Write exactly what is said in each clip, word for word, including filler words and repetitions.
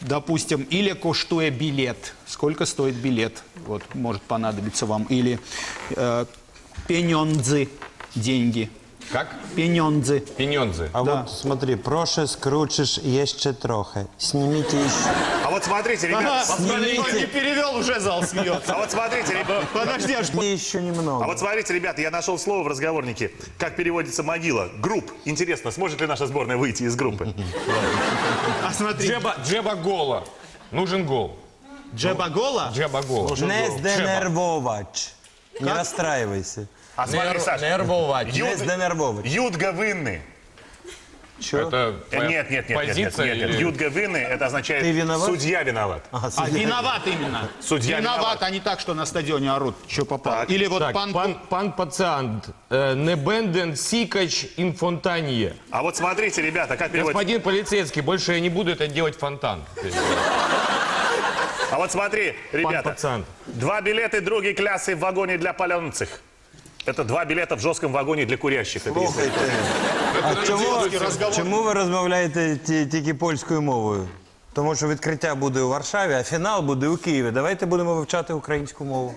Допустим, или коштуя билет. Сколько стоит билет? Вот, может понадобиться вам. Или э, пенёнзы, деньги. Как? Пенёнзы. Пенёнзы. А Да. вот смотри, проще скручишь еще трохи. Снимите еще. А вот смотрите, ребят. Смотрите. Не перевел, уже зал смеется. А вот смотрите, ребят. Подожди, аж... И еще немного. А вот смотрите, ребята, я нашел слово в разговорнике. Как переводится могила? Групп. Интересно, сможет ли наша сборная выйти из группы? А смотри, Джеба, Джеба гола. Нужен гол. Джеба Гола. Джеба гола. Не сденервовать. Не расстраивайся. А смотри, Саша. Нервовать. Не Юд- сденервовать. Юдга винны. Че? Это Э, Нет, нет, нет, нет, нет, позиция нет, нет. или- Юдга винны, это означает Ты виноват? судья виноват. А, А, виноват именно. Судья виноват, виноват. а не так, что на стадионе орут, что попало. Так. Или вот Так, пан... пан, пан пациент, э, не бенден сикач инфонтанье. А вот смотрите, ребята, как переводится. Господин полицейский, больше я не буду это делать фонтан. А вот смотри, ребята. пациент. Два билета другие классы в вагоне для паленцих. Это два билета в жестком вагоне для курящих. Это есть. Слухайте. А чому, чому ви розмовляєте ті- тільки польською мовою? Тому що відкриття буде у Варшаві, а фінал буде у Києві. Давайте будемо вивчати українську мову.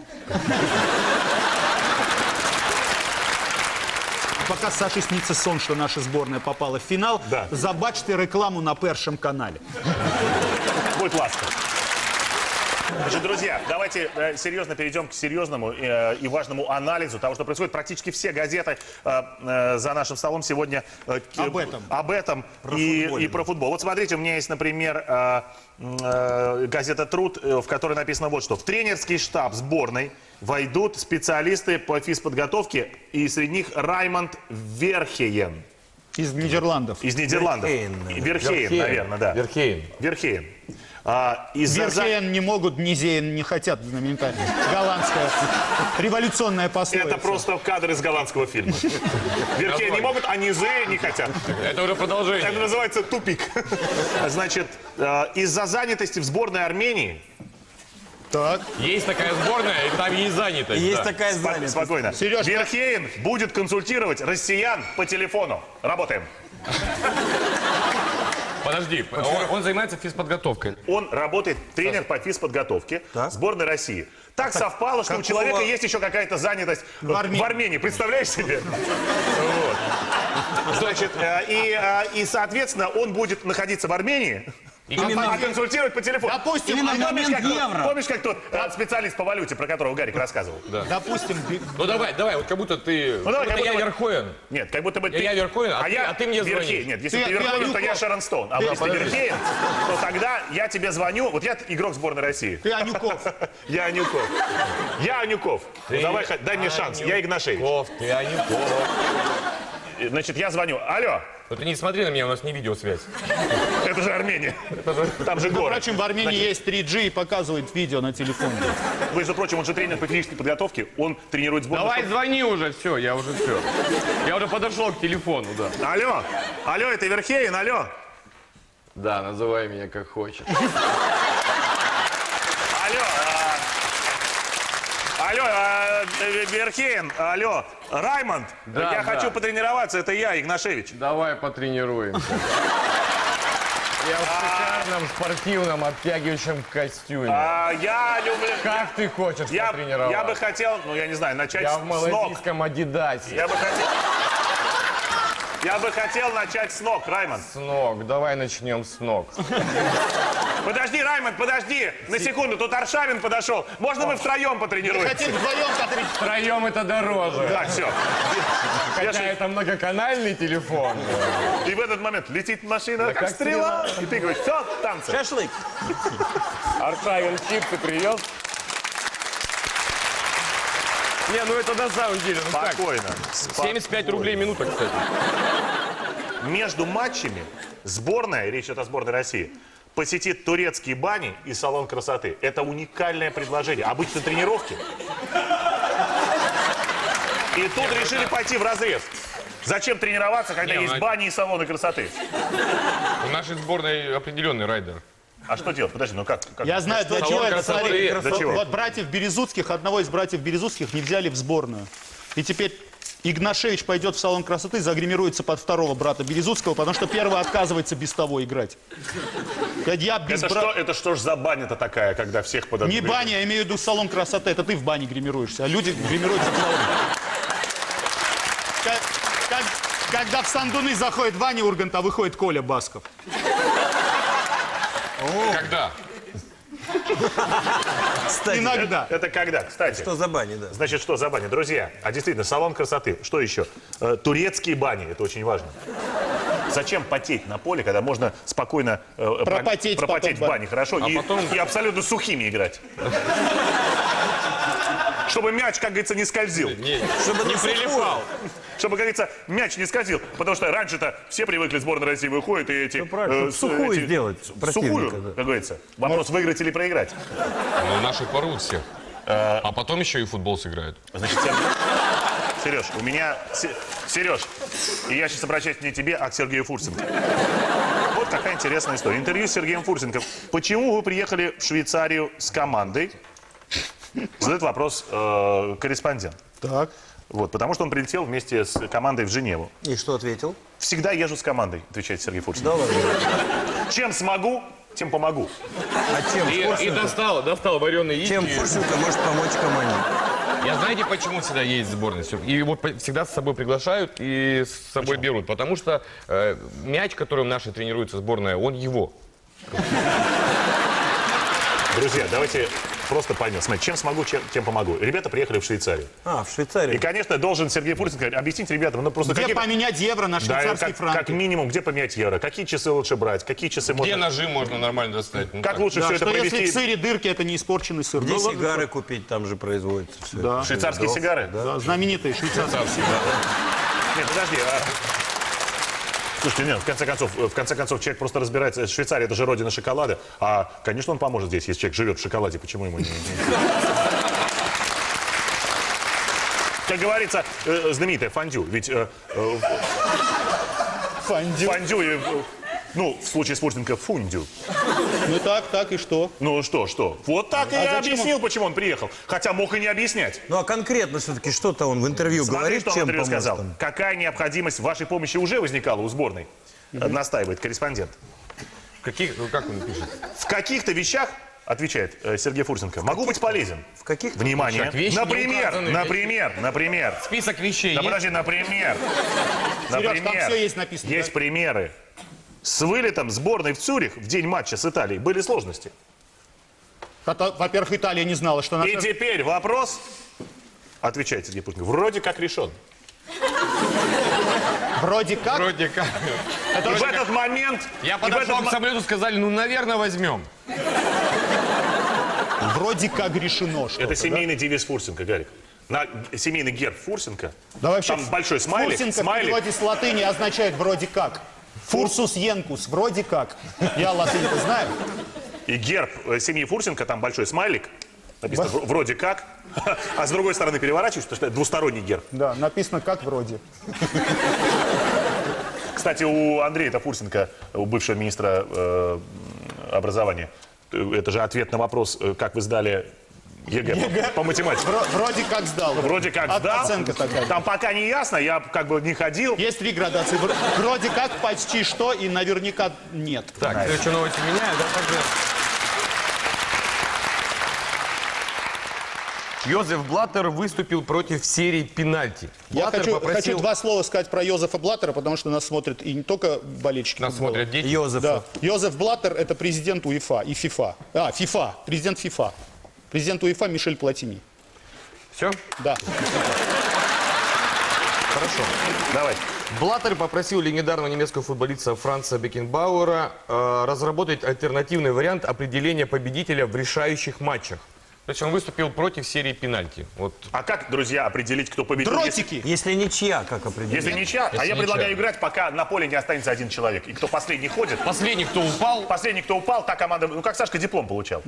Пока Саше снится сон, что наша сборная попала в финал, Да. забачьте рекламу на Першем канале. Будь ласка. Значит, друзья, давайте э, серьезно перейдем к серьезному э, и важному анализу того, что происходит. Практически все газеты э, э, за нашим столом сегодня э, к- Об этом. об этом и, и про футбол. Вот смотрите, у меня есть, например, э, э, газета «Труд», э, в которой написано вот что. В тренерский штаб сборной войдут специалисты по физподготовке, и среди них Раймонд Верхейен Из Нидерландов. из Нидерландов. Верхейен, И Верхейен, наверное, да. Верхейн. Верхейен. А, из-за за- Верхейен не могут, Низейн не хотят, знаменитая голландская революционная пословица. Это просто кадр из голландского фильма. Верхей не могут, а низы не хотят. Это уже продолжение. Это называется тупик. Значит, э, из-за занятости в сборной Армении... Так. Есть такая сборная, и там есть занятость. Есть да. такая Спок- занятость. Спокойно. Серёж, Верхейн будет консультировать россиян по телефону. Работаем. Подожди, он, он занимается физподготовкой. Он работает тренер по физподготовке Так. сборной России. Так совпало, что у какого- человека есть еще какая-то занятость в Армении. в Армении. Представляешь себе? Вот. Значит, э, и, э, и, соответственно, он будет находиться в Армении, Именно- а консультировать по телефону. Допустим, И именно помнишь, момент как, тот- евро. помнишь, как тот э, специалист по валюте, про которого Гарик рассказывал? Допустим, би- Ну давай, давай, вот как будто ты... Ну, давай, как как будто будто я бы- Верховен. Нет, как будто бы Я- я Верховен, а ты- а ты мне Верхей. звонишь. Нет, если Ты- ты, ты Верховен, то Анюков. я Шерон Стоун. А Ты- если ты подожди. Верхейн, то тогда я тебе звоню. Вот я игрок сборной России. ты Анюков. Я Анюков. Я Анюков. Ну, давай, ха- дай мне шанс. Я Игнашевич. Анюков, ты Анюков. Значит, я звоню. Алло, Ну ты не смотри на меня, у нас не видеосвязь. это же Армения. Там же город. Впрочем, в Армении есть три джи и показывает видео на телефоне. Между прочим, он же тренер по физической подготовке. Он тренирует сборную. Давай звони уже, все, я уже все. Я уже подошел к телефону, да. Алло, алло, это Верхейн, алло. Да, называй меня как хочешь. Алло, а, алло, а, э, Верхейн, алло, Раймонд, Да, я да. хочу потренироваться, это я, Игнашевич. Давай потренируемся. Я в шикарном спортивном обтягивающем костюме. А, я люблю... Как ты хочешь Я, потренироваться? я бы хотел, ну я не знаю, начать Я с в ног. малазийском Адидасе. Я бы хотел... Я бы хотел начать с ног, Раймонд. С ног. Давай начнем с ног. Подожди, Раймонд, подожди. На секунду, тут Аршавин подошел. Можно мы втроем потренируемся? Хотим вдвоем потренировать. Втроем это дороже. Да, все. Хотя это многоканальный телефон. И в этот момент летит машина, как, как стрела. И ты говоришь, все, танцы. Шашлык. Аршавин чипсы привез. Не, ну это на самом деле. Ну как? Спокойно. семьдесят пять рублей минута, кстати. Между матчами сборная, речь идет о сборной России, посетит турецкие бани и салон красоты. Это уникальное предложение. Обычно тренировки. И тут решили пойти в разрез. Зачем тренироваться, когда Не, есть ну, бани и салоны красоты? У нашей сборной определенный райдер. А что делать? Подожди, ну как? как? Я знаю, для Салон чего это, красоты. смотри. Для чего? Вот братьев Березутских, одного из братьев Березутских не взяли в сборную. И теперь Игнашевич пойдет в салон красоты, загримируется под второго брата Березутского, потому что первый отказывается без того играть. Я без Это, бра... что, это что ж за баня-то такая, когда всех подают? Не баня, я имею в виду салон красоты. Это ты в бане гримируешься, а люди гримируются в салоне. Как, как, когда в Сандуны заходит Ваня Ургант, а выходит Коля Басков. Когда? Кстати, Иногда. Это когда? Кстати. что за бани, да? Значит, что за бани? Друзья, а действительно, салон красоты. Что еще? Э, турецкие бани, это очень важно. Зачем потеть на поле, когда можно спокойно э, Пропотеть пропотеть потом, в бане, хорошо? А и, потом- и абсолютно сухими играть. Чтобы мяч, как говорится, не скользил. Не, Чтобы не на сухую. прилипал. Чтобы, как говорится, мяч не скользил. Потому что раньше-то все привыкли, сборная России выходит, и эти... Ну, правильно, с- чтобы сухую эти- сделать противника, Сухую, да. как говорится. Вопрос, выиграть или проиграть. Ну, наши порвут всех. А потом еще и в футбол сыграют. Значит, Сер- Сереж, у меня... Се- Сереж, и я сейчас обращаюсь не к тебе, а к Сергею Фурсенко. Вот какая интересная история. Интервью с Сергеем Фурсенко. Почему вы приехали в Швейцарию с командой? Задает вопрос э, корреспондент. Так. Вот, потому что он прилетел вместе с командой в Женеву. И что ответил? Всегда езжу с командой, отвечает Сергей Фурсенко. Да ладно. Чем смогу, тем помогу. А чем И, и Фурсенко? достал, достал вареные яички. Чем Фурсенко может помочь команде? Я знаете, почему всегда едет в сборную? И его по- всегда с собой приглашают и с собой берут. Потому что э, мяч, которым наши тренируются сборная, он его. Друзья, давайте просто поймем. Смотрите, чем смогу, чем, тем помогу. Ребята приехали в Швейцарию. А, в И, Швейцарии. конечно, должен Сергей Фурсенко объяснить ребятам, ну просто Где какие- поменять евро на Да, швейцарские как, франки? как минимум, где поменять евро, какие часы лучше брать, какие часы Где можно... ножи можно нормально достать? Ну, Как так. лучше Да, все это что если провести? в сыре дырки, это не испорченный сыр. Где Ну, ладно, сигары купить, там же производится все. Да. Швейцарские сигары? Да, знаменитые швейцарские. Нет, подожди. а- Слушайте, нет, в конце концов, в конце концов, человек просто разбирается. Швейцария — это же родина шоколада. А, конечно, он поможет здесь, если человек живет в шоколаде. Почему ему не... Как говорится, э, знаменитое фондю. Ведь э, э, Фондю. фондю, и, э, ну, в случае с Фурсенко, фундю. Ну так, так и что? Ну что, что? Вот так и А я зачем объяснил, почему он приехал. Хотя мог и не объяснять. Ну а конкретно все-таки что-то он в интервью Смотри, говорит, что он в чем интервью помочь сказал. там? Какая необходимость вашей помощи уже возникала у сборной? Настаивает корреспондент. Каких, ну, как он пишет? В каких-то вещах, отвечает э, Сергей Фурсенко, могу быть полезен. В каких-то... Внимание. вещах? Вещи не Например, указаны. например, например. Список вещей Да есть? подожди, например. Сереж, там все есть написано, Есть да? примеры. С вылетом сборной в Цюрих в день матча с Италией были сложности. Это, во-первых, Италия не знала, что наша... И теперь вопрос, отвечает Сергей Фурсенко, вроде как решен. Вроде как. Вроде как. И в этот момент... Я и в подошел этот к мо- самолету, сказали, ну, наверное, возьмем. Вроде как решено что-то. Это семейный девиз Фурсенко, Гарик. На семейный герб Фурсенко. Да вообще, Там большой смайлик. Фурсенко в смайлик. переводе с латыни означает вроде как. Фурсус енкус, вроде как. Я латынь-то знаю. И герб э, семьи Фурсенко, там большой смайлик. Написано «в- вроде как. А с другой стороны переворачиваешь, потому что это двусторонний герб. Да, написано как вроде. Кстати, у Андрея Фурсенко, у бывшего министра э, образования, э, это же ответ на вопрос, э, как вы сдали ЕГЭ, По, по математике. Вро- вроде как сдал. Вроде как От- сдал. Оценка такая. Там пока не ясно, я как бы не ходил. Есть три градации. Вро- Вроде как, почти что и наверняка нет. Так, следующая новость у меня. Да, также... Йозеф Блаттер выступил против серии пенальти. Я Блаттер хочу, попросил... хочу два слова сказать про Йозефа Блаттера, потому что нас смотрят и не только болельщики Нас футбола. смотрят дети. Йозефа. Да. Йозеф Блаттер – это президент УЕФА и ФИФА. А, ФИФА, президент ФИФА. Президент УЕФА Мишель Платини. Все? Да. Хорошо. Давай. Блаттер попросил легендарного немецкого футболиста Франца Бекенбауэра э, разработать альтернативный вариант определения победителя в решающих матчах. То есть он выступил против серии пенальти. Вот. А как, друзья, определить, кто победил? Дротики! Если ничья, как определить? Если, если ничья, Если а я ничья. предлагаю играть, пока на поле не останется один человек. И кто последний ходит, Последний, кто упал, последний, кто упал, та команда... Ну, как Сашка диплом получал.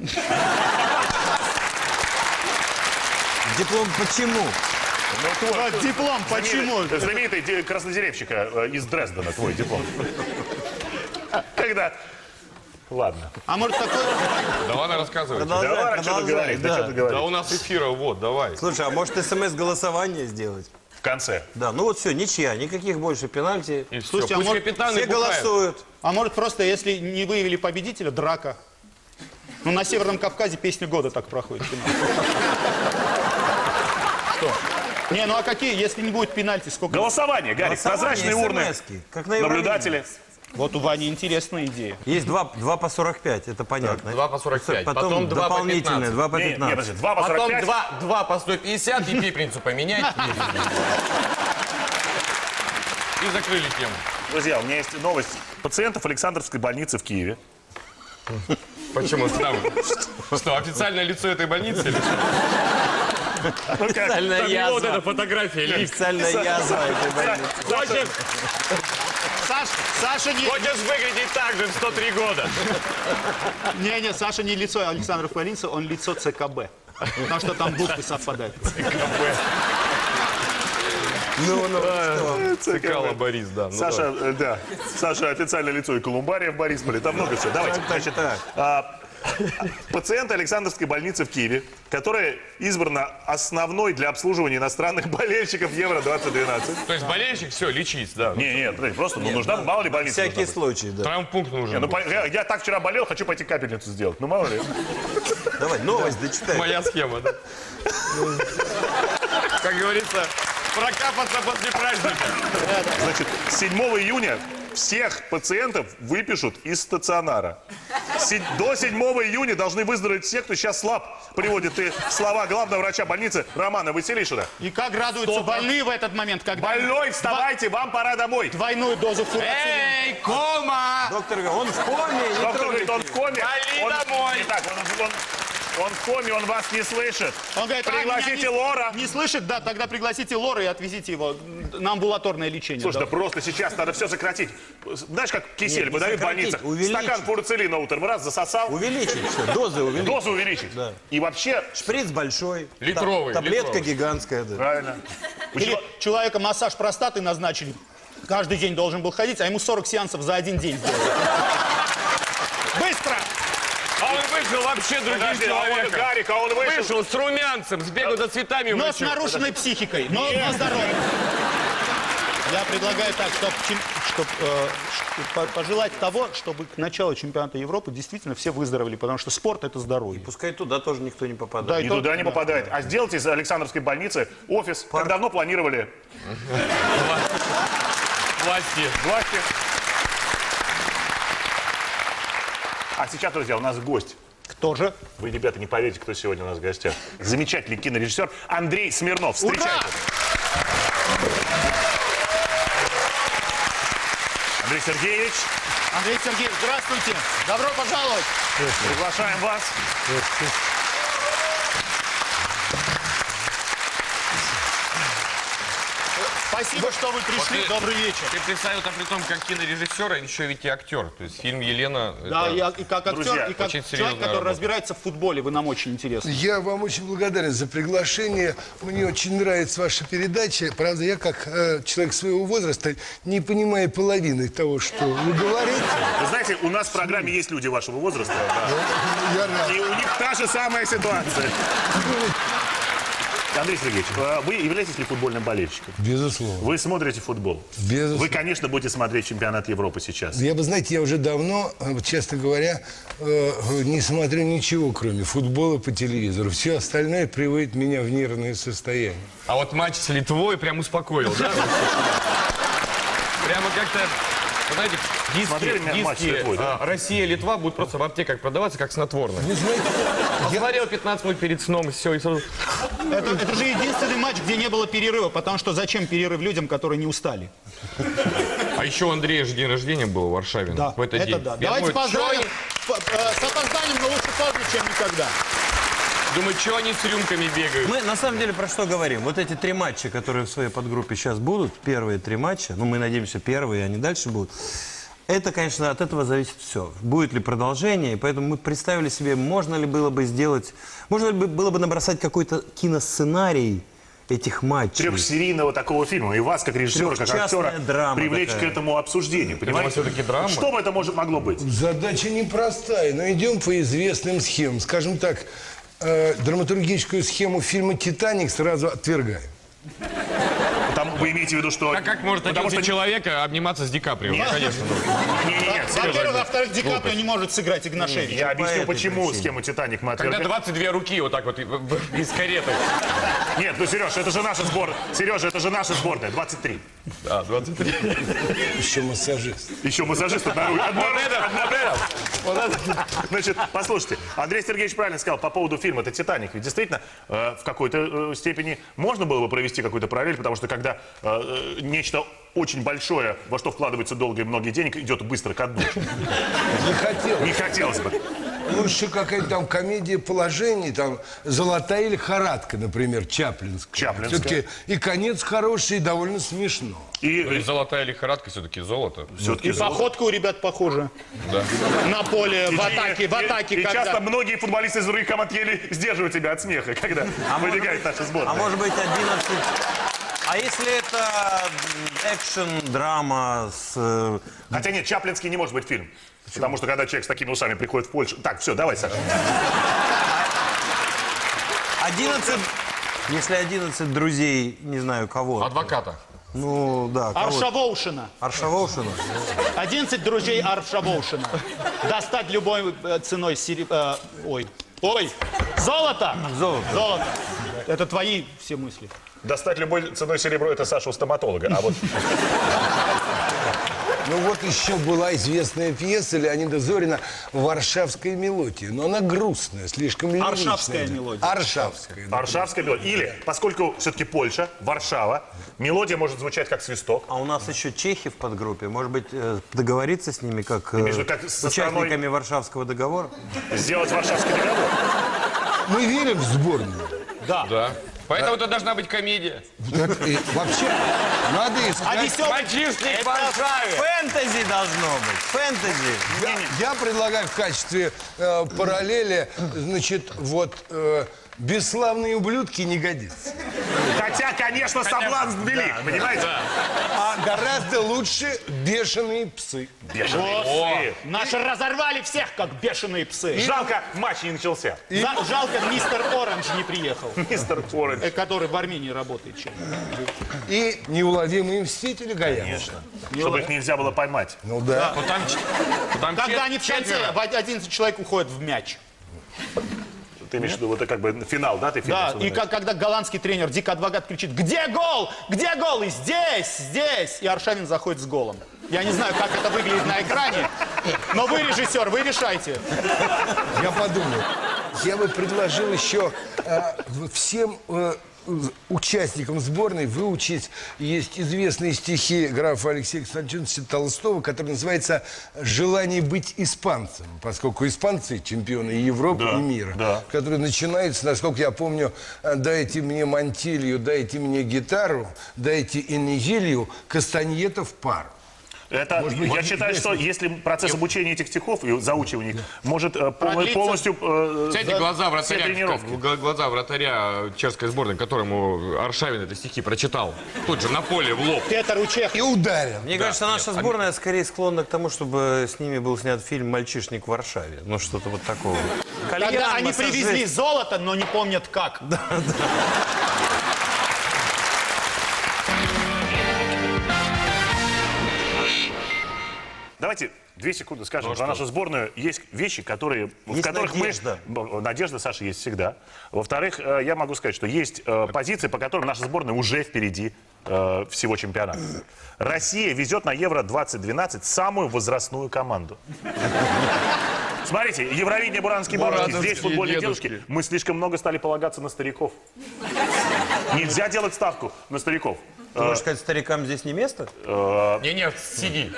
Диплом почему? Ну, твой- А, диплом, почему? Знаменитый, знаменитый де- краснодеревщика э, из Дрездена, твой диплом. Когда... Ладно. А может такой... да ладно, рассказывайте. Продолжай, Давай, что ты продолжай, говоришь, да да. что ты Да говоришь. у нас эфира, вот, давай. Слушай, а может смс-голосование сделать? В конце. Да, ну вот все, ничья, никаких больше пенальти. И все. Слушайте, а Пусть может, капитан и Все бухает. голосуют. А может просто, если не выявили победителя, драка. Ну, на Северном Кавказе песня года так проходит. Что? Не, ну а какие, если не будет пенальти, сколько? Голосование, Гарик, прозрачные урны. СМС-ки, как на Евровидении. Наблюдатели. Вот у Вани интересная идея. Есть два, два по сорок пять, это понятно. два по сорок пять, Потом, потом два по дополнительные, пятнадцать. два по Не, не, пятнадцать. подожди, два по сорок Потом пять. два, два по сто пятьдесят и пепельницу поменять. И закрыли тему. Друзья, у меня есть новость. Пациентов Александровской больницы в Киеве. Почему там? Что, официальное лицо этой больницы? или что? Ну, как? Официальная Там его вот язва. эта фотография, лифт. Официальная язва этой больницы. Хочешь, Саша, Саша не... хочешь выглядеть так же в сто три года? Не-не, Саша не лицо Александров больницы, он лицо ЦКБ. Потому что там буквы совпадают. Ну, ну, что? Цикало Борис, да. ну Саша, э, да. Саша официальное лицо и Колумбария в Борисполе. Там много всего. Давайте, значит, так. а, пациенты Александровской больницы в Киеве, которая избрана основной для обслуживания иностранных болельщиков Евро двадцать двенадцать. да. То есть болельщик, все, лечись, да. Не, нет, подожди, просто ну, нужна, мало ли больница. Всякий нужна быть. случай, да. Травмпункт Не, нужен. ну, был. по- я, я так вчера болел, хочу пойти капельницу сделать. Ну, мало ли. Давай, новость дочитай. Моя схема, да. Как говорится, прокапаться после праздника. Значит, седьмого июня всех пациентов выпишут из стационара. Се- До седьмого июня должны выздороветь все, кто сейчас слаб. Приводит и слова главного врача больницы Романа Василишина. И как радуются Стоп. больные в этот момент, когда Больной, вставайте, вам пора домой. двойную дозу фурацилина. Эй, кома! Доктор говорит, он в коме, не Доктор говорит, он трогайте. в коме. Вали Он- домой. Не так, он, он- он в коме, он вас не слышит. Он говорит, а, Пригласите меня не- Лора. Не слышит, да, тогда пригласите Лора и отвезите его на амбулаторное лечение. Слушай, да. да просто сейчас надо все сократить. Знаешь, как кисель Нет, не выдают в сократить, больницах? увеличить. Стакан фурацилина утром раз засосал, Увеличить все, дозы увеличить. дозу увеличить. Да. И вообще, Шприц большой. Литровый, та- Таблетка литровый. гигантская, да. правильно. У Или чело- человека массаж простаты назначили. Каждый день должен был ходить, а ему сорок сеансов за один день сделали. Быстро! А он вышел вообще другим Подожди, а он, человеком. Гарик, а он вышел. Вышел с румянцем, с бегу за цветами Но с вышел. нарушенной психикой, но, но здоровьем. Я предлагаю так, чтобы пожелать того, чтобы к началу чемпионата Европы действительно все выздоровели, потому что спорт – это здоровье. Пускай туда тоже никто не Да, попадает. и И то- туда не да. попадает. А сделайте из Александровской больницы офис, как давно планировали Власти. власти. А сейчас, друзья, у нас гость. Кто же? Вы, ребята, не поверите, кто сегодня у нас в гостях. Замечательный кинорежиссер Андрей Смирнов. Встречайте. Андрей Сергеевич, Андрей Сергеевич, здравствуйте. Добро пожаловать. приглашаем вас. Спасибо, что вы пришли. Вот ты- Добрый вечер. Ты представил там при том, как кинорежиссер, а еще ведь и актер. То есть фильм «Елена» Да, это- я и как актер, Друзья, и как очень человек, серьезная который работа. разбирается в футболе. Вы нам очень интересны. Я вам очень благодарен за приглашение. Мне очень нравится ваша передача. Правда, я как э, человек своего возраста не понимаю половины того, что вы говорите. Вы знаете, у нас в программе есть люди вашего возраста. Я рад. И у них та же самая ситуация. Андрей Сергеевич, э, вы являетесь ли футбольным болельщиком? Безусловно. Вы смотрите футбол? Безусловно. Вы, конечно, будете смотреть чемпионат Европы сейчас. Я бы, знаете, я уже давно, э, честно говоря, э, не смотрю ничего, кроме футбола по телевизору. Все остальное приводит меня в нервное состояние. А вот матч с Литвой прям успокоил, да? Прямо как-то, вы знаете, Смотрели диски, матч с диски Литвой, да? а, Россия-Литва будут просто в аптеках продаваться как снотворное. Вы знаете, Посмотрел пятнадцать минут перед сном, все, и сразу... Это, это же единственный матч, где не было перерыва, потому что зачем перерыв людям, которые не устали? А еще у Андрея же день рождения был в Варшаве Да, в этот это день. да. Я Давайте думаю, чё поздравим. они- П- э, С опозданием, но лучше поздно, чем никогда. Думаю, что они с рюмками бегают? Мы на самом деле про что говорим? Вот эти три матча, которые в своей подгруппе сейчас будут, первые три матча, ну мы надеемся первые, они дальше будут. Это, конечно, от этого зависит все. Будет ли продолжение, и поэтому мы представили себе, можно ли было бы сделать, можно ли было бы набросать какой-то киносценарий этих матчей. Трехсерийного такого фильма. И вас, как режиссера, как Трехчастная актера, драма привлечь такая. к этому обсуждению. Понимаете? все-таки драма. Что бы это может, могло быть? задача непростая, но идем по известным схемам. Скажем так, э, драматургическую схему фильма «Титаник» сразу отвергаем. вы имеете в виду, что... А как может Потому одиннадцать что... человека обниматься с Ди Каприо? Ну, конечно. Не-не-не, Во-первых, Сережа, во-вторых, Ди Каприо не может сыграть Игнашевича. я по объясню, этой почему причине. схему «Титаник» мы Когда отвергли. двадцать две руки вот так вот и- в- в- из кареты. Нет, ну, Сереж, это же наша сборная. Сережа, это же наша сборная, двадцать три. Да, двадцать три. Еще массажист. Еще массажист однорукий. Вот это, вот это. Значит, послушайте, Андрей Сергеевич правильно сказал по поводу фильма «Это Титаник». Ведь действительно, э, в какой-то э, степени можно было бы провести какую-то параллель, потому что когда э, э, нечто очень большое, во что вкладывается долго и много денег, идет быстро ко дну. Не хотел. Не хотелось бы. Лучше какая-то там комедия положений, там «Золотая лихорадка», например, Чаплинская. Чаплинская. Все-таки и конец хороший, и довольно смешно. Ну и И золотая лихорадка все-таки золото. все-таки И походка у ребят похожа. На поле, в атаке, в атаке, И часто когда... многие футболисты из других команд еле сдерживают себя от смеха, когда выбегает наша А сборная. может быть одиннадцать... А если это м, экшен, драма с... э, Хотя нет, Чаплинский не может быть фильм. Потому что когда человек с такими усами приходит в Польшу... Так, все, давай, Саша. одиннадцать... Если одиннадцать друзей, не знаю кого. Адвоката. Ну, да. кого-то. Аршавоушина. Аршавоушина. одиннадцать друзей Аршавоушина. Достать любой э, ценой сери... э, ой. Ой. Золото. Золото. Золото. Это твои все мысли. Достать любой ценой серебро — это Саша у стоматолога. А вот Ну вот еще была известная пьеса Леонида Зорина «Варшавская мелодия». Но она грустная, слишком лиричная. Аршавская мелодия. Аршавская. да. Варшавская мелодия. Или, поскольку все-таки Польша, Варшава, мелодия может звучать как свисток. А у нас еще чехи в подгруппе. Может быть, э, договориться с ними, как, э, имеешь в виду, как со участниками страной- Варшавского договора? Сделать Варшавский договор. Мы верим в сборную. Да. Поэтому это должна быть комедия. Это, и вообще, надо А искать... веселый... Мальчишник в Варшаве. Фэнтези должно быть. Фэнтези. Я, я предлагаю в качестве э, параллели, значит, вот э, бесславные ублюдки не годится. Хотя, конечно, соблазн велик, понимаете? А гораздо лучше бешеные псы. Бешеные О, псы. наши разорвали всех, как бешеные псы. Жалко, матч не начался. За- жалко, мистер Оранж не приехал, Мистер Оранж. э, который в Армении работает. чем. И неуловимые мстители Гаянова. Конечно. Чтобы их нельзя было поймать. Ну да. Ну, там, ч- там Когда чет- они в конце, четверо. в одиннадцать человек уходят в мяч. Ты имеешь в виду, вот это как бы финал, да, ты фильм Да, отсюда и знаешь? как, когда голландский тренер Дик Адвокат кричит: где гол? Где гол? И здесь, здесь. И Аршавин заходит с голом. Я не знаю, как это выглядит на экране, но вы, режиссер, вы решайте. Я подумал, я бы предложил еще э, всем э, участникам сборной выучить. Есть известные стихи графа Алексея Константиновича Толстого, который называется «Желание быть испанцем», поскольку испанцы чемпионы и Европы, Да, и мира, да. который начинается, насколько я помню, «Дайте мне мантилью, дайте мне гитару, дайте инигилью, кастаньета в пар». Это, Может быть, я вот считаю, что если процесс обучения этих стихов и заучивания их может э, пол- Продлится. полностью... э, Кстати, за- глаза все вратаря, тренировки. гла- глаза вратаря чешской сборной, которому Аршавин эти стихи прочитал, тут же на поле в лоб. Петр Учех. И ударил. Мне кажется, наша сборная скорее склонна к тому, чтобы с ними был снят фильм «Мальчишник в Варшаве». Ну, что-то вот такого. Когда Кальян, они массажист. привезли золото, но не помнят как. Давайте две секунды скажем про нашу сборную. Есть вещи, которые, в Есть которых надежда. мы... Б- Надежда, Саша, есть всегда. Во-вторых, э, я могу сказать, что есть э, позиции, по которым наша сборная уже впереди э, всего чемпионата. Россия везет на Евро двадцать двенадцать самую возрастную команду. Смотрите, Евровидение, Буранские бабушки, здесь Буранские футбольные дедушки. девушки. Мы слишком много стали полагаться на стариков. Нельзя делать ставку на стариков. Ты можешь сказать, старикам здесь не место? Не-не, сиди.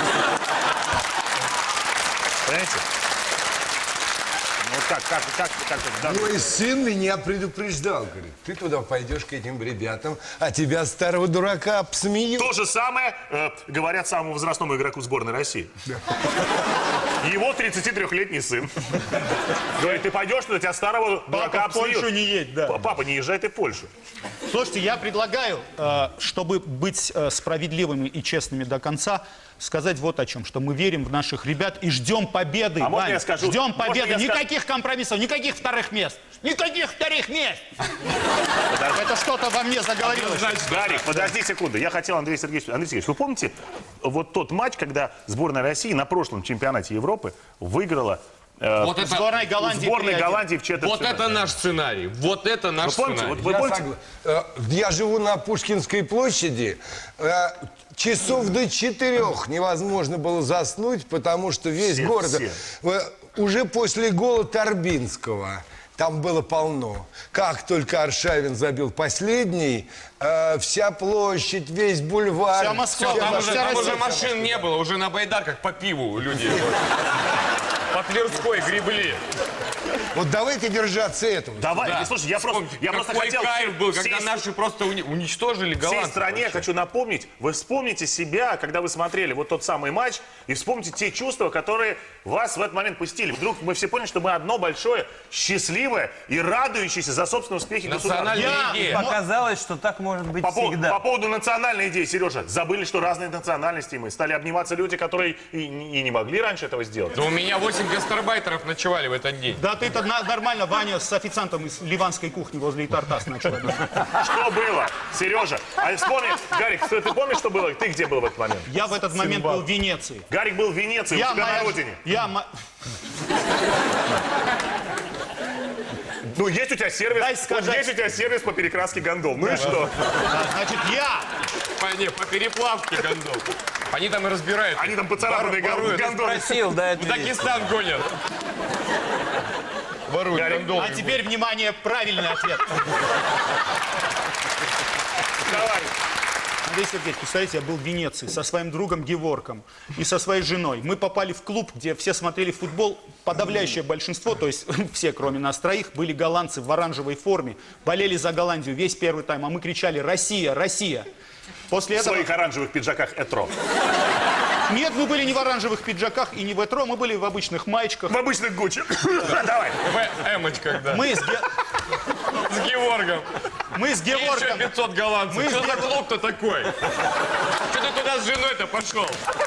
Понимаете? Ну, вот как, как, как, как, как, да. Мой сын меня предупреждал, говорит, ты туда пойдешь к этим ребятам, а тебя, старого дурака, обсмеют. То же самое э, говорят самому возрастному игроку сборной России. Его тридцатитрёхлетний сын. Говорит, ты пойдешь туда, тебя старого дурака в Польшу обсмеют. не едь, да. П- Папа, не езжай ты в Польшу. Слушайте, я предлагаю, э, чтобы быть э, справедливыми и честными до конца, сказать вот о чем, что мы верим в наших ребят и ждем победы. А можно Вань, я скажу? ждем Можно победы. я скажу? Никаких компромиссов, никаких вторых мест. Никаких вторых мест. Это что-то во мне заговорилось. Гарик, подожди секунду. Я хотел, Андрей Сергеевич, Андрей Сергеевич, вы помните вот тот матч, когда сборная России на прошлом чемпионате Европы выиграла э, Вот это, Сборная Голландии. сборной три один. Голландии в четвертьфинале? вот это наш сценарий. Вот это наш Вы помните? сценарий. Вот вы Я, помните? согла- э, я живу на Пушкинской площади. Э, Часов до четырех невозможно было заснуть, потому что весь Все, город... все. э, Уже после гола Торбинского там было полно. Как только Аршавин забил последний, э, вся площадь, весь бульвар... Вся Москва, вся Там, уже, вся там уже Россия. машин не было, уже на байдарках по пиву люди по Тверской гребли. Вот давайте держаться этого. Давай, Да. слушай, я просто, Вспомните, я просто какой хотел кайф был, всей- когда наши просто уни- уничтожили всей голландцев. стране вообще. хочу напомнить, вы вспомните себя, когда вы смотрели вот тот самый матч, и вспомните те чувства, которые вас в этот момент пустили. Вдруг мы все поняли, что мы одно большое, счастливое и радующееся за собственные успехи государства. Национальная Я- идея. Показалось, что так может быть По, пов- всегда. по поводу национальной идеи, Сережа, забыли, что разные национальности мы. Стали обниматься люди, которые и, и не могли раньше этого сделать. Да у меня восемь гастарбайтеров ночевали в этот день. Да ты-то на- нормально, Ваня с официантом из ливанской кухни возле Итартас начал. Что было, Сережа? А вспомни, Гарик, ты, ты помнишь, что было? Ты где был в этот момент? Я в этот момент был в Венеции. Гарик был в Венеции, у тебя моя на ж- родине. Я, мо- Ну, есть у тебя сервис, Дай вот сказать. есть у тебя сервис по перекраске гондол. Ну и что? а, значит, я По, не, по переплавке гондол. Они там и разбирают. Они там поцарапанные Вор- воруют. гондолы. Просил, да, В это есть. Дагестан гонят. Воруют Гарик, гондолы. А теперь, внимание, правильный ответ. Давай. Андрей Сергеевич, представляете, я был в Венеции со своим другом Геворком и со своей женой. Мы попали в клуб, где все смотрели футбол. Подавляющее большинство, то есть все, кроме нас троих, были голландцы в оранжевой форме. Болели за Голландию весь первый тайм, а мы кричали «Россия! Россия!». После В этого... своих оранжевых пиджаках Этро. Нет, мы были не в оранжевых пиджаках и не в этро, мы были в обычных маечках. В обычных Гуччи. Давай. В эмочках, да. Мы с, Ге- С Георгом. мы с И еще Геворком... пятьсот голландцев. Мы Что с за Ге- клуб-то такой? Что ты туда с женой-то пошел?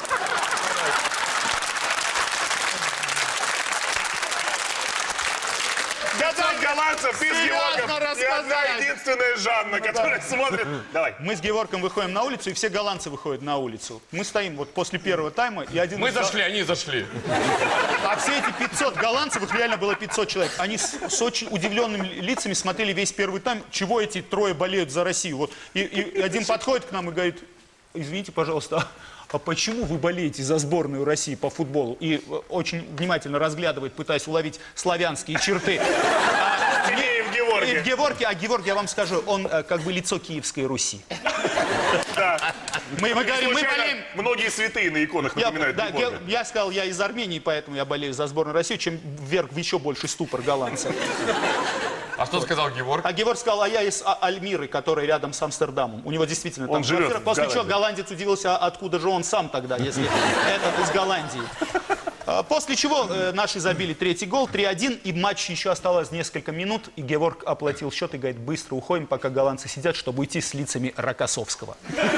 пятьсот голландцев, ты с Серьезно Георгом. И рассказать? одна единственная Жанна, которая смотрит. Давай. Мы с Геворком выходим на улицу, и все голландцы выходят на улицу. Мы стоим вот после первого тайма, и один... Мы из гол- зашли, они зашли. А все эти пятьсот голландцев, их реально было пятьсот человек, они с, с очень удивленными лицами смотрели весь первый тайм, чего эти трое болеют за Россию. Вот. И, и один подходит к нам и говорит: извините, пожалуйста, а почему вы болеете за сборную России по футболу? И э, очень внимательно разглядывает, пытаясь уловить славянские черты. А, Тебе и в И в Георге. Геворге, а Геворг, я вам скажу, он э, как бы лицо Киевской Руси. Да. Мы, мы говорим, мы Случайно болеем... Многие святые на иконах Я, напоминают да, Георга. Ге- я сказал, я из Армении, поэтому я болею за сборную России, чем вверх в еще больший ступор голландцев. А что сказал Георг? А Геворг сказал, а я из А- Альмиры, который рядом с Амстердамом. У него действительно там Он живет квартира. в После чего Голландии. голландец удивился, а откуда же он сам тогда, если этот из Голландии. А, После чего э, наши забили третий гол, три один, и матч еще осталось несколько минут, и Геворг оплатил счет и говорит: быстро уходим, пока голландцы сидят, чтобы уйти с лицами Рокоссовского.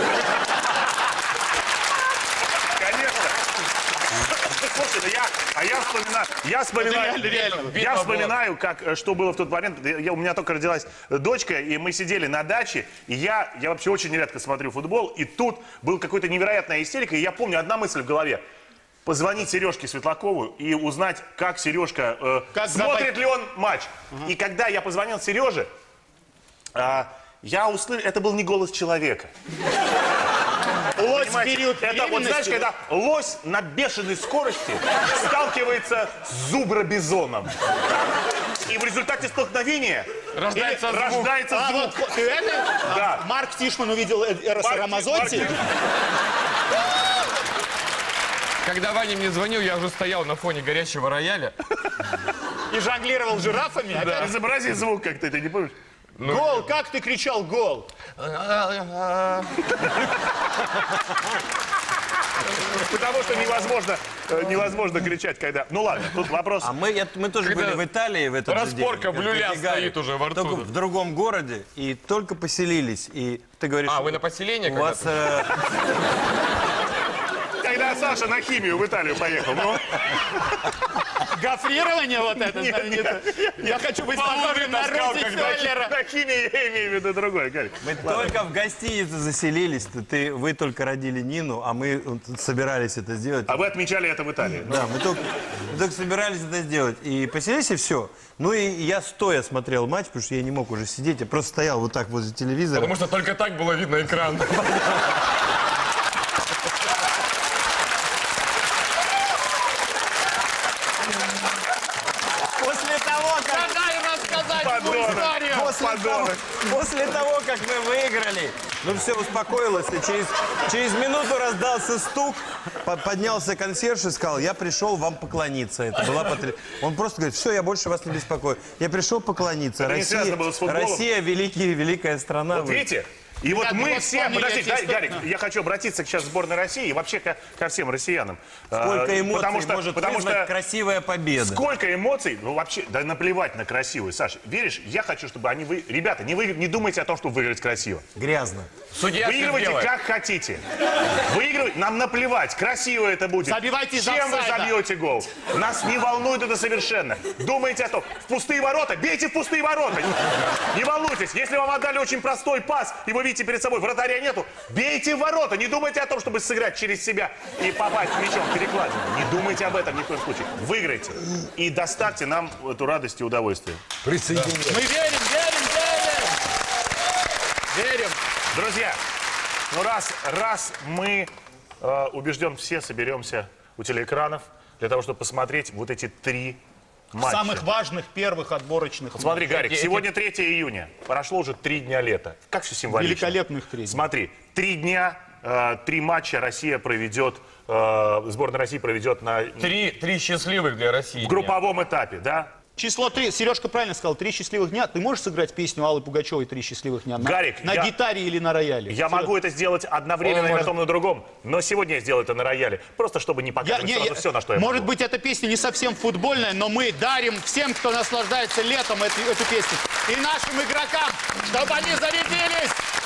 Конечно. Слушай, да я, а я вспоминаю, я вспоминаю, реально, реально. я вспоминаю, как, э, что было в тот момент. Я, у меня только родилась дочка, и мы сидели на даче, и я, я вообще очень редко смотрю футбол, и тут был какой-то невероятная истерика, и я помню одна мысль в голове. Позвонить Сережке Светлакову и узнать, как Сережка, э, Как смотрит забай- ли он матч. И когда я позвонил Сереже, э, я услышал, это был не голос человека. Лось в Понимаете, период это вот знаешь, беременности, когда лось на бешеной скорости сталкивается с зубробизоном. И в результате столкновения Рождается или- звук. рождается А, звук. вот, ты это? Да. А, Марк Тишман увидел Э- Эроса Марк- Рамазотти. Марк- Когда Ваня мне звонил, я уже стоял на фоне горящего рояля. И жонглировал жирафами. Опять Изобрази звук как-то, ты не помнишь? гол, как ты кричал гол? Потому что невозможно, э, невозможно кричать, когда... Ну ладно, тут вопрос... А мы, я- мы тоже Когда были в Италии в этот же день. распорка как- блюля как и Гарик. стоит уже во рту. Только в другом городе, и только поселились. И ты говоришь... А, вы на поселение У вас... э, Когда Саша на химию в Италию поехал, ну... Гофрирование вот это знаменитое. Я хочу быть похожим на Руди Феллера. На химии я имею в виду другое, Гарик. Мы только в гостинице заселились. Ты, ты- вы только родили Нину, а мы вот собирались это сделать. А вы отмечали это в Италии? Да, мы только, мы только собирались это сделать. И поселились, и все. Ну и я стоя смотрел матч, потому что я не мог уже сидеть. Я просто стоял вот так возле телевизора. Потому что только так было видно экран. После того, как... Дай рассказать Подонок. историю. После того, Подонок. после того, как мы выиграли, ну все, успокоилось. И через, через минуту раздался стук, по- поднялся консьерж и сказал, я пришел вам поклониться. Это была потр- Он просто говорит, все, я больше вас не беспокою. Я пришел поклониться. Это не Россия, связано было с футболом? Россия великий, великая страна. Вот Вы- видите? И вот Ребята, мы вот все... вспомнили Подождите, эти Гарик, истории. я хочу обратиться сейчас к сборной России и вообще ко, ко всем россиянам. Сколько Э, эмоций потому что, может потому вызвать что красивая победа. Сколько эмоций, ну вообще, да наплевать на красивую. Саш, веришь, я хочу, чтобы они вы... Ребята, не, вы... не думайте о том, чтобы выиграть красиво. Грязно. Судья всё Выигрывайте сделает. как хотите. Выигрывать нам наплевать, красиво это будет. Забивайте из Чем вы офсайда. забьете гол? Нас не волнует это совершенно. Думаете о том, в пустые ворота, бейте в пустые ворота. Не волнуйтесь, если вам отдали очень простой пас, и вы видите перед собой, вратаря нету, бейте в ворота. Не думайте о том, чтобы сыграть через себя и попасть мячом в перекладину. Не думайте об этом ни в коем случае. Выиграйте и доставьте нам эту радость и удовольствие. Присоединяйтесь. Мы верим, верим, верим. Верим. Друзья, ну раз, раз мы, э, убежден, все соберемся у телеэкранов для того, чтобы посмотреть вот эти три матча. Самых важных первых отборочных. Смотри, Гарик, Эти- сегодня третьего июня, прошло уже три дня лета. Как все символично. Великолепных три дня. Смотри, три дня, э, три матча Россия проведет, э, сборная России проведет на Три, три счастливых для России. в групповом этапе, да? Число три. Сережка правильно сказал. Три счастливых дня. Ты можешь сыграть песню Аллы Пугачевой «Три счастливых дня»? На, Гарик, на я- гитаре или на рояле? Я могу это сделать одновременно Он и на может- том, и на другом, но сегодня я сделаю это на рояле, просто чтобы не Я- показывать не, сразу я- все, на что я Может могу. быть, эта песня не совсем футбольная, но мы дарим всем, кто наслаждается летом, эту, эту песню. И нашим игрокам, чтобы они зарядились.